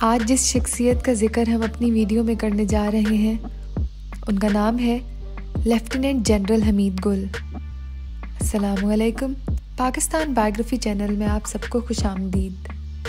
आज जिस शख्सियत का जिक्र हम अपनी वीडियो में करने जा रहे हैं उनका नाम है लेफ्टिनेंट जनरल हमीद गुल। अस्सलामुअलैकुम। पाकिस्तान बायोग्राफी चैनल में आप सबको खुशामदीद।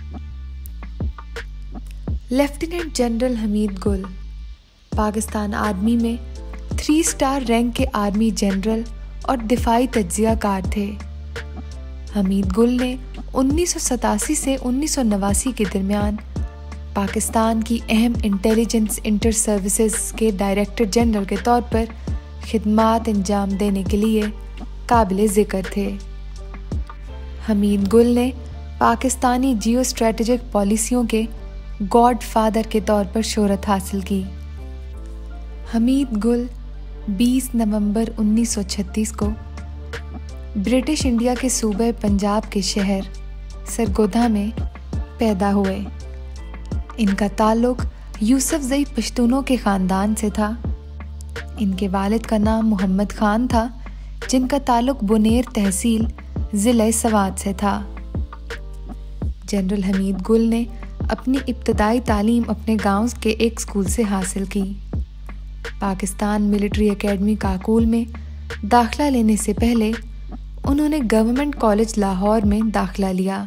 लेफ्टिनेंट जनरल हमीद गुल पाकिस्तान आर्मी में 3 स्टार रैंक के आर्मी जनरल और दिफाई तज्जियाकार थे। हमीद गुल ने 1987 से 1989 के दरमियान पाकिस्तान की अहम इंटेलिजेंस इंटर सर्विसेज के डायरेक्टर जनरल के तौर पर खिदमात अंजाम देने के लिए काबिल ज़िक्र थे। हमीद गुल ने पाकिस्तानी जियो स्ट्रेटेजिक पॉलिसियों के गॉड फादर के तौर पर शोहरत हासिल की। हमीद गुल 20 नवंबर 1936 को ब्रिटिश इंडिया के सूबे पंजाब के शहर सरगोधा में पैदा हुए। इनका ताल्लुक यूसुफ ज़ई पश्तूनों के ख़ानदान से था। इनके वालिद का नाम मोहम्मद ख़ान था, जिनका ताल्लुक बुनेर तहसील ज़िला सवात से था। जनरल हमीद गुल ने अपनी इब्तदाई तालीम अपने गांव के एक स्कूल से हासिल की। पाकिस्तान मिलिट्री एकेडमी काकूल में दाखिला लेने से पहले उन्होंने गवर्नमेंट कॉलेज लाहौर में दाखिला लिया।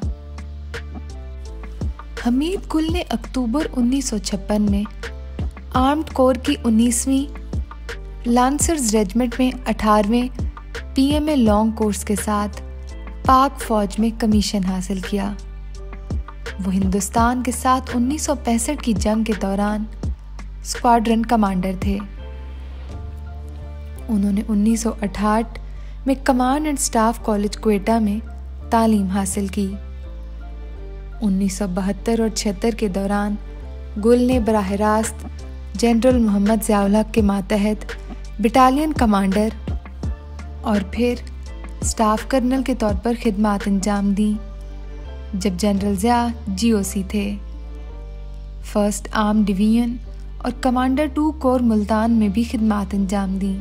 हमीद गुल ने अक्टूबर 1956 में आर्म्ड कोर की 19वीं लांसर्स रेजिमेंट में 18वें PMA लॉन्ग कोर्स के साथ पाक फौज में कमीशन हासिल किया। वो हिंदुस्तान के साथ 1965 की जंग के दौरान स्क्वाड्रन कमांडर थे। उन्होंने 1968 में command and staff college Quetta में तालीम हासिल की। 1972 और 76 के दौरान गुल ने बराह रास्त जनरल मोहम्मद ज़ियाउल हक के मातहत बटालियन कमांडर और फिर स्टाफ कर्नल के तौर पर खिदमात अंजाम दी, जब जनरल ज़िया GOC थे। फर्स्ट आर्म डिवीजन और कमांडर 2 कोर मुल्तान में भी खिदमात अंजाम दी।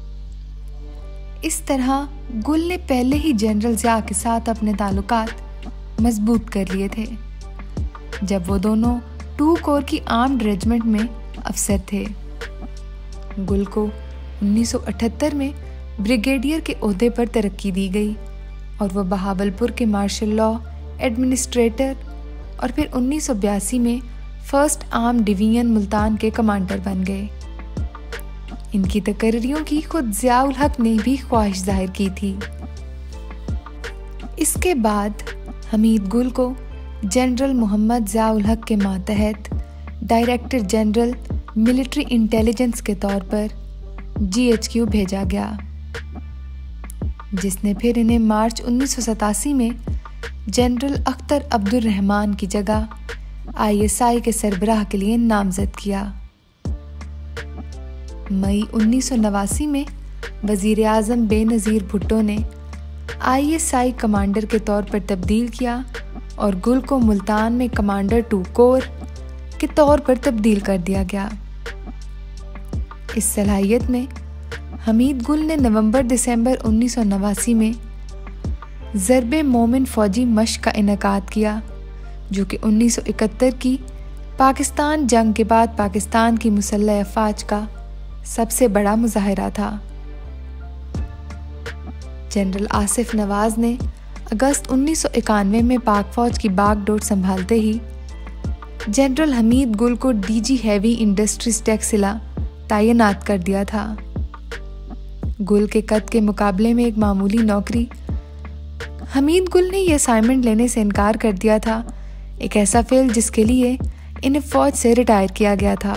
इस तरह गुल ने पहले ही जनरल ज़िया के साथ अपने ताल्लुकात मजबूत कर लिए थे, जब वो दोनों 2 कोर की आर्म्ड रेजिमेंट में अफसर थे। गुल को 1978 में ब्रिगेडियर के ओहदे पर तरक्की दी गई और वह बहावलपुर के मार्शल लॉ एडमिनिस्ट्रेटर और फिर 1982 में फर्स्ट आर्म डिवीजन मुल्तान के कमांडर बन गए। इनकी तकर्रियों की खुद ज़ियाउल हक ने भी ख्वाहिश जाहिर की थी। इसके बाद हमीद गुल को जनरल मोहम्मद ज़ियाउल हक के मातहत डायरेक्टर जनरल मिलिट्री इंटेलिजेंस के तौर पर GHQ भेजा गया, जिसने फिर इन्हें मार्च 1987 में जनरल अख्तर अब्दुल रहमान की जगह ISI के सरबराह के लिए नामजद किया। मई 1989 में वज़ीर आज़म बेनज़ीर भुट्टो ने ISI कमांडर के तौर पर तब्दील किया और गुल को मुल्तान में कमांडर 2 कोर के तौर पर तब्दील कर दिया गया। इस सलाहियत में हमीद गुल ने नवंबर-दिसंबर 1989 में ज़रबे मोमिन फ़ौजी मश्क का इनेकाद किया, जो कि 1971 की पाकिस्तान जंग के बाद पाकिस्तान की मुसल्लह अफ़वाज का सबसे बड़ा मुज़ाहिरा था। जनरल आसिफ नवाज़ ने अगस्त 1991 में पाक फ़ौज की बागडोर संभालते ही जनरल हमीद गुल को DG हैवी इंडस्ट्रीज टेक्सिला तैनात कर दिया था। गुल के कद के मुकाबले में एक मामूली नौकरी। हमीद गुल ने यह असाइनमेंट लेने से इनकार कर दिया था, एक ऐसा फेल जिसके लिए इन्हें फ़ौज से रिटायर किया गया था।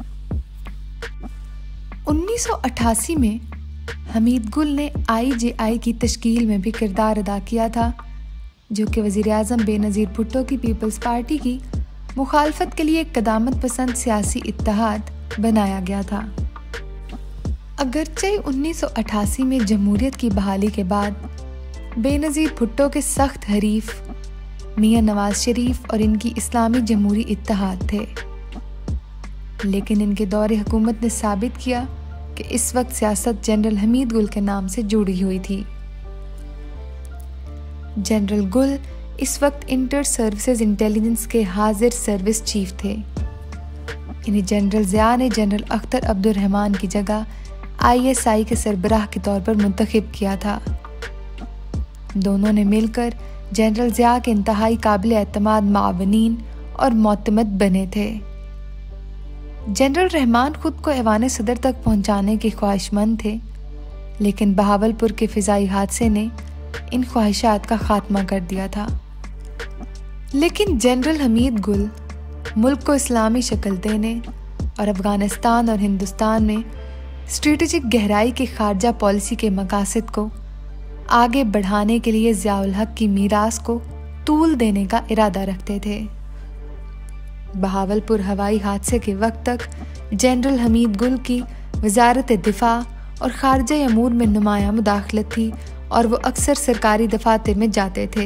1988 में हमीद गुल ने IJI की तश्कील में भी किरदार अदा किया था, जो कि वज़ीर आज़म बेनज़ीर भुट्टो की पीपल्स पार्टी की मुखालफत के लिए एक क़दामत पसंद सियासी इत्तेहाद बनाया गया था। अगरचे 1988 में जमहूरियत की बहाली के बाद बेनज़ीर भुट्टो के सख्त हरीफ मियां नवाज शरीफ और इनकी इस्लामी जमहूरी इत्तेहाद थे, लेकिन इनके दौरे हुकूमत ने साबित किया कि इस वक्त सियासत जनरल हमीद गुल के नाम से जुड़ी हुई थी। जनरल गुल इस वक्त इंटर सर्विसेज इंटेलिजेंस के हाजिर सर्विस चीफ थे। इन्हें जनरल ज़िया ने जनरल अख्तर अब्दुल रहमान की जगह ISI के सरबराह के तौर पर मुंतखब किया था। दोनों ने मिलकर जनरल ज़िया के इंतहाई काबिल एतमाद मावनीन और मोतमद बने थे। जनरल रहमान खुद को ऐवान सदर तक पहुंचाने के ख्वाहिशमंद थे, लेकिन बहावलपुर के फिजाई हादसे ने इन ख्वाहिशात का खात्मा कर दिया था। लेकिन जनरल हमीद गुल मुल्क को इस्लामी शक्ल देने और अफगानिस्तान और हिंदुस्तान में स्ट्रेटेजिक गहराई की खारजा पॉलिसी के मकासद को आगे बढ़ाने के लिए ज़ियाउल हक की मीरास को तूल देने का इरादा रखते थे। बहावलपुर हवाई हादसे के वक्त तक जनरल हमीद गुल की वजारत दिफा और खारजा अमूर में नुमाया मुदाखलत थी और वो अक्सर सरकारी दफातर में जाते थे।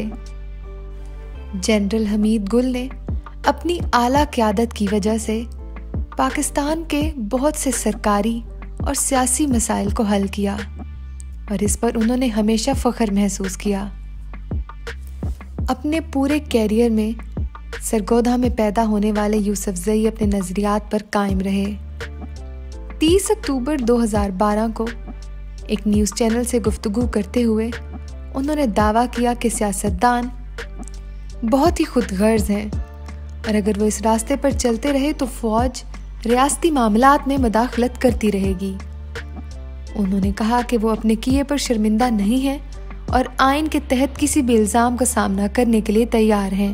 जनरल हमीद गुल ने अपनी आला क़यादत की वजह से पाकिस्तान के बहुत से सरकारी और सियासी मसाइल को हल किया और इस पर उन्होंने हमेशा फ़ख्र महसूस किया। अपने पूरे कैरियर में सरगोधा में पैदा होने वाले यूसुफजई अपने नज़रियात पर कायम रहे। 30 अक्टूबर 2012 को एक न्यूज़ चैनल से गुफ्तगू करते हुए उन्होंने दावा किया कि सियासतदान बहुत ही खुदगर्ज हैं और अगर वो इस रास्ते पर चलते रहे तो फ़ौज रियासती मामलात में मदाखलत करती रहेगी। उन्होंने कहा कि वो अपने किए पर शर्मिंदा नहीं हैं और आइन के तहत किसी भी इल्ज़ाम का सामना करने के लिए तैयार हैं।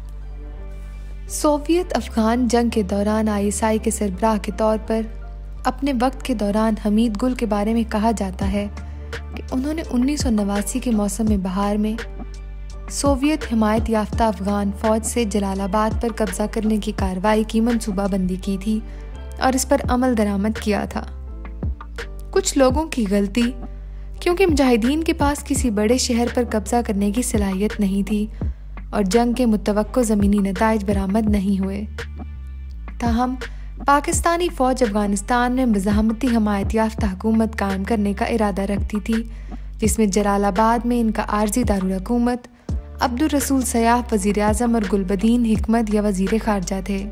सोवियत अफगान जंग के दौरान ISI के सरबराह के तौर पर अपने वक्त के दौरान हमीद गुल के बारे में कहा जाता है कि उन्होंने 1989 के मौसम में बहार में सोवियत हिमायत याफ्ता अफगान फ़ौज से जलालाबाद पर कब्ज़ा करने की कार्रवाई की मंसूबाबंदी की थी और इस पर अमल दरामद किया था। कुछ लोगों की गलती, क्योंकि मुजाहिदीन के पास किसी बड़े शहर पर कब्ज़ा करने की सलाहियत नहीं थी और जंग के मुतवक्को ज़मीनी नताइज बरामद नहीं हुए। ताहम पाकिस्तानी फ़ौज अफगानिस्तान में मज़ाहमती हिमायत याफ्ता हुकूमत कायम करने का इरादा रखती थी, जिसमें जलालाबाद में इनका आर्जी दारुल हुकूमत अब्दुल रसूल सयाफ वज़ीर आज़म और गुलबदीन हिकमत या वज़ीर ख़ारजा थे।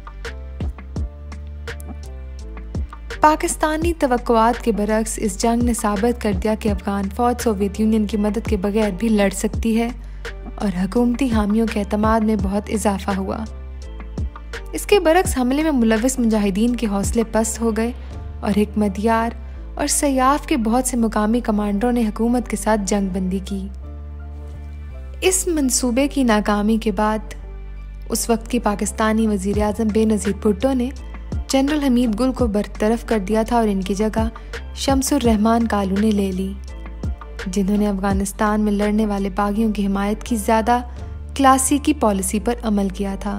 पाकिस्तानी तवक्कुआत के बरक्स इस जंग ने साबित कर दिया कि अफ़गान फ़ौज सोवियत यूनियन की मदद के बगैर भी लड़ सकती है और हुकूमती हामियों के एतमाद में बहुत इजाफा हुआ। इसके बरक्स हमले में मुलव्विस मुजाहिदीन के हौसले पस्त हो गए और हिकमत यार और सयाफ के बहुत से मुकामी कमांडरों ने हुकूमत के साथ जंग बंदी की। इस मंसूबे की नाकामी के बाद उस वक्त की पाकिस्तानी वज़ीर आज़म बेनज़ीर भुट्टो ने जनरल हमीद गुल को बरतरफ कर दिया था और इनकी जगह शमसुर रहमान कालू ने ले ली, जिन्होंने अफगानिस्तान में लड़ने वाले बागियों की हिमायत की ज़्यादा क्लासिकी पॉलिसी पर अमल किया था।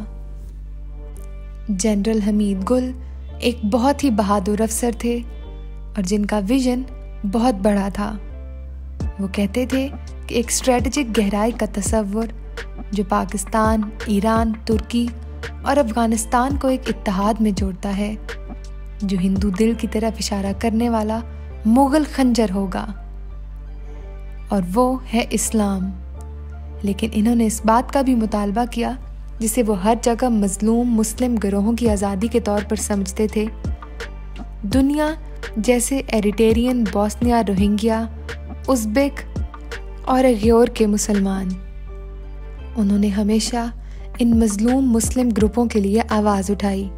जनरल हमीद गुल एक बहुत ही बहादुर अफसर थे और जिनका विजन बहुत बड़ा था। वो कहते थे कि एक स्ट्रेटजिक गहराई का तसव्वुर जो पाकिस्तान, ईरान, तुर्की और अफगानिस्तान को एक इत्तेहाद में जोड़ता है, जो हिंदू दिल की तरफ इशारा करने वाला मुगल खंजर होगा, और वो है इस्लाम। लेकिन इन्होंने इस बात का भी मुतालबा किया जिसे वो हर जगह मजलूम मुस्लिम गिरोहों की आज़ादी के तौर पर समझते थे। दुनिया जैसे एरिटेरियन, बोस्निया, रोहिंग्या, उज़्बेक और ग्योर के मुसलमान। उन्होंने हमेशा इन मजलूम मुस्लिम ग्रुपों के लिए आवाज़ उठाई।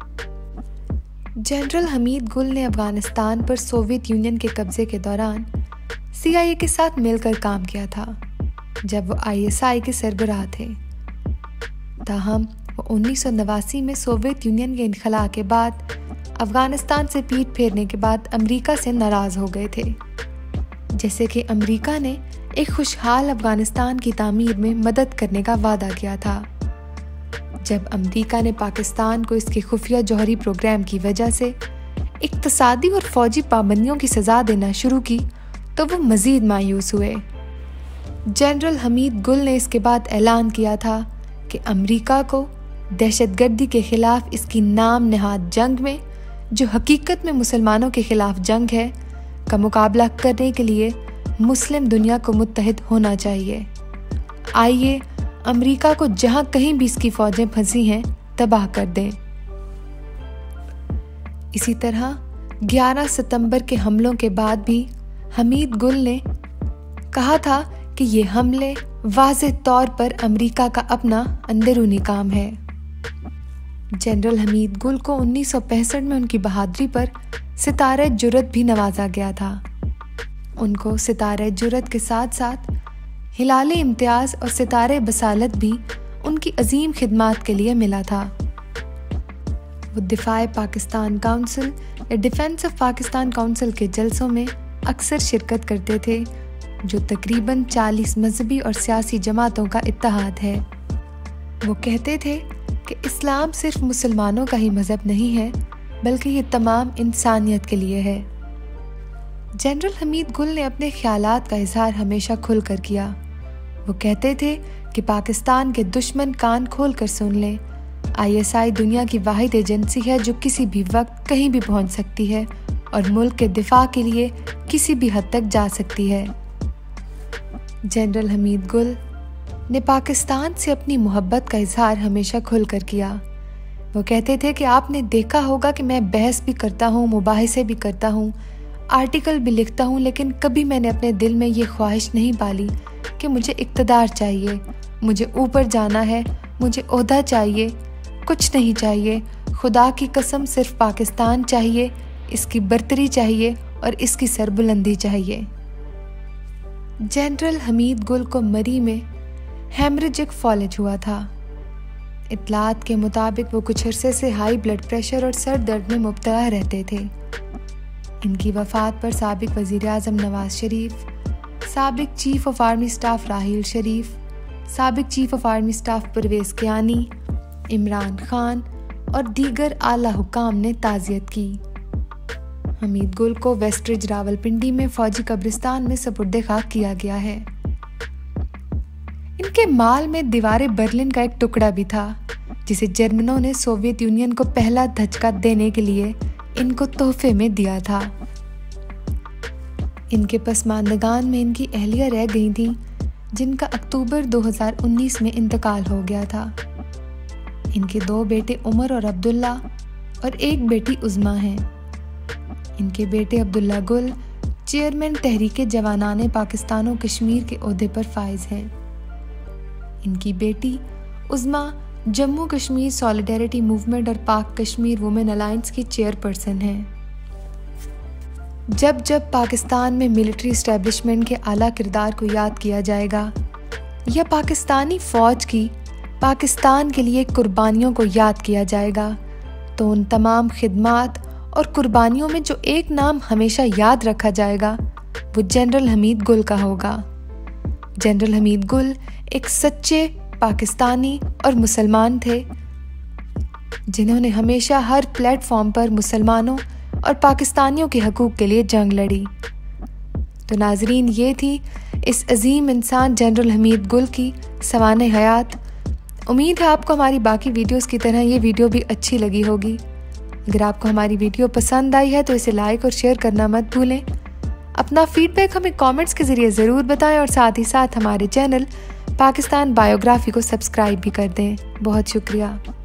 जनरल हमीद गुल ने अफगानिस्तान पर सोवियत यूनियन के कब्जे के दौरान CIA के साथ मिलकर काम किया था, जब वो ISI के सरबराह थे। ताहम वो 1989 में सोवियत यूनियन के इनखला के बाद अफगानिस्तान से पीठ फेरने के बाद अमेरिका से नाराज़ हो गए थे। जैसे कि अमेरिका ने एक खुशहाल अफगानिस्तान की तामीर में मदद करने का वादा किया था। जब अमेरिका ने पाकिस्तान को इसके खुफिया जौहरी प्रोग्राम की वजह से इक्तसादी और फौजी पाबंदियों की सज़ा देना शुरू की तो वो मज़ीद मायूस हुए। जनरल हमीद गुल ने इसके बाद ऐलान किया था कि अमेरिका को दहशतगर्दी के ख़िलाफ़ इसकी नाम नहाद जंग में, जो हकीकत में मुसलमानों के ख़िलाफ़ जंग है, का मुकाबला करने के लिए मुस्लिम दुनिया को मुत्तहिद होना चाहिए। आइए अमेरिका को जहां कहीं भी इसकी फौजें फंसी हैं तबाह कर दें। इसी तरह 11 सितंबर के हमलों के बाद भी हमीद गुल ने कहा था कि ये हमले वाज़ेह तौर पर अमेरिका का अपना अंदरूनी काम है। जनरल हमीद गुल को 1965 में उनकी बहादुरी पर सितारे जुर्रत भी नवाजा गया था। उनको सितारे जुर्रत के साथ साथ हिलाले इम्तियाज़ और सितारे बसालत भी उनकी अजीम खिदमात के लिए मिला था। वो दिफाए पाकिस्तान काउंसिल या डिफेंस ऑफ पाकिस्तान काउंसिल के जलसों में अक्सर शिरकत करते थे, जो तकरीबन 40 मजहबी और सियासी जमातों का इत्तेहाद है। वो कहते थे कि इस्लाम सिर्फ मुसलमानों का ही मज़हब नहीं है, बल्कि ये तमाम इंसानियत के लिए है। जनरल हमीद गुल ने अपने ख्यालात का इजहार हमेशा खुलकर किया। वो कहते थे कि पाकिस्तान के दुश्मन कान खोल कर सुन लें, ISI दुनिया की वाहिद एजेंसी है जो किसी भी वक्त कहीं भी पहुंच सकती है और मुल्क के दिफा के लिए किसी भी हद तक जा सकती है। जनरल हमीद गुल ने पाकिस्तान से अपनी मोहब्बत का इजहार हमेशा खुलकर किया। वो कहते थे कि आपने देखा होगा कि मैं बहस भी करता हूँ, मुबाहिसे भी करता हूँ, आर्टिकल भी लिखता हूँ, लेकिन कभी मैंने अपने दिल में ये ख्वाहिश नहीं पाली कि मुझे इक़्तिदार चाहिए, मुझे ऊपर जाना है, मुझे ओहदा चाहिए, कुछ नहीं चाहिए। खुदा की कसम सिर्फ पाकिस्तान चाहिए, इसकी बरतरी चाहिए और इसकी सरबुलंदी चाहिए। जनरल हमीद गुल को मरी में हेमरेजिक फॉलेज हुआ था। इत्तलात के मुताबिक वो कुछ अरसे से हाई ब्लड प्रेशर और सर दर्द में मुब्तला रहते थे। इनकी वफ़ात पर साबिक वज़ीर आज़म नवाज शरीफ, साबिक chief of army staff Raheel Sharif, साबिक chief of army staff Parvez Kiyani, Imran Khan और दीगर आला हुकाम ने ताज़ियत की। हमीद गुल को वेस्टरिज रावलपिंडी में फौजी कब्रिस्तान में सपुर्दे खाक किया गया है। इनके माल में दीवारे बर्लिन का एक टुकड़ा भी था, जिसे जर्मनों ने सोवियत यूनियन को पहला धचका देने के लिए इनको तोहफे में दिया था। इनके पसमानदगान में इनकी अहलिया रह गई थी, जिनका अक्टूबर 2019 में इंतकाल हो गया था। इनके 2 बेटे उमर और अब्दुल्ला और एक बेटी उज़मा हैं। इनके बेटे अब्दुल्ला गुल चेयरमैन तहरीके जवानाने पाकिस्तान कश्मीर के ओहदे पर फाइज हैं। इनकी बेटी उज़मा जम्मू कश्मीर सॉलिडेरिटी मूवमेंट और पाक कश्मीर वुमेन अलायंस की चेयरपर्सन हैं। जब जब पाकिस्तान में मिलिट्री इस्टेब्लिशमेंट के आला किरदार को याद किया जाएगा या पाकिस्तानी फ़ौज की पाकिस्तान के लिए कुर्बानियों को याद किया जाएगा, तो उन तमाम खिदमात और कुर्बानियों में जो एक नाम हमेशा याद रखा जाएगा वो जनरल हमीद गुल का होगा। जनरल हमीद गुल एक सच्चे पाकिस्तानी और मुसलमान थे, जिन्होंने हमेशा हर प्लेटफॉर्म पर मुसलमानों और पाकिस्तानियों के हकूक़ के लिए जंग लड़ी। तो नाजरीन, ये थी इस अजीम इंसान जनरल हमीद गुल की सवाने हयात। उम्मीद है आपको हमारी बाकी वीडियोस की तरह ये वीडियो भी अच्छी लगी होगी। अगर आपको हमारी वीडियो पसंद आई है तो इसे लाइक और शेयर करना मत भूलें। अपना फीडबैक हमें कमेंट्स के ज़रिए ज़रूर बताएं और साथ ही साथ हमारे चैनल पाकिस्तान बायोग्राफी को सब्सक्राइब भी कर दें। बहुत शुक्रिया।